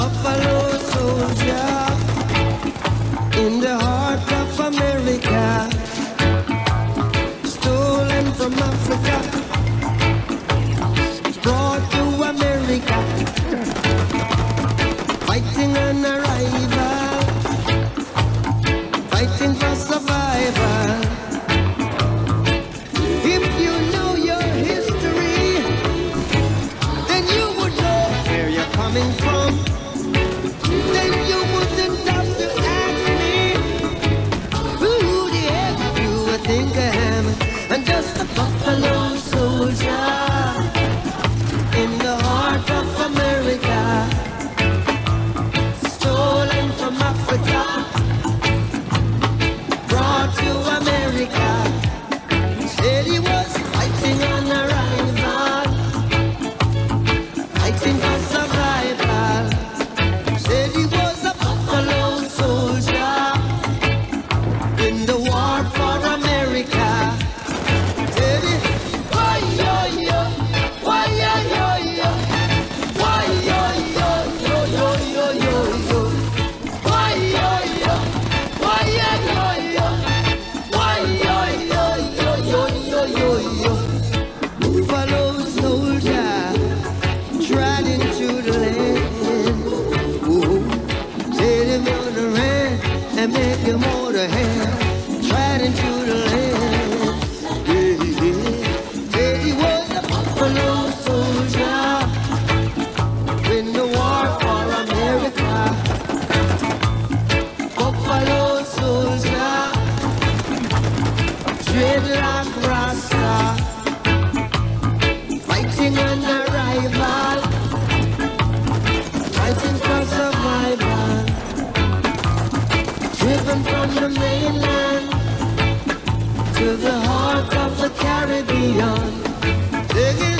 buffalo soldier in the heart of America, stolen from Africa, brought to America, fighting an arrival, fighting for survival. If you know your history, then you would know where you're coming from. Then you wouldn't have to ask me who the heck you would think I am. I'm just a buffalo soldier in the heart of America, stolen from Africa, brought to America. Said he was fighting on arrival, fighting for survival. Said he was a buffalo soldier in the war for America. Said he, why yo yo, why yo yo yo, why yo yo yo yo yo yo yo, why yo yo, why yo yo yo, why yo yo yo yo yo yo yo. Buffalo soldier tried into the land. Ooh, said him on the land and make him all the hand. Tried into the land. Yeah, yeah. Said he was a buffalo soldier in the war for America. Buffalo soldier, dreadlock rasta, fighting an arrival, fighting for survival, driven from the mainland to the heart of the Caribbean. Taking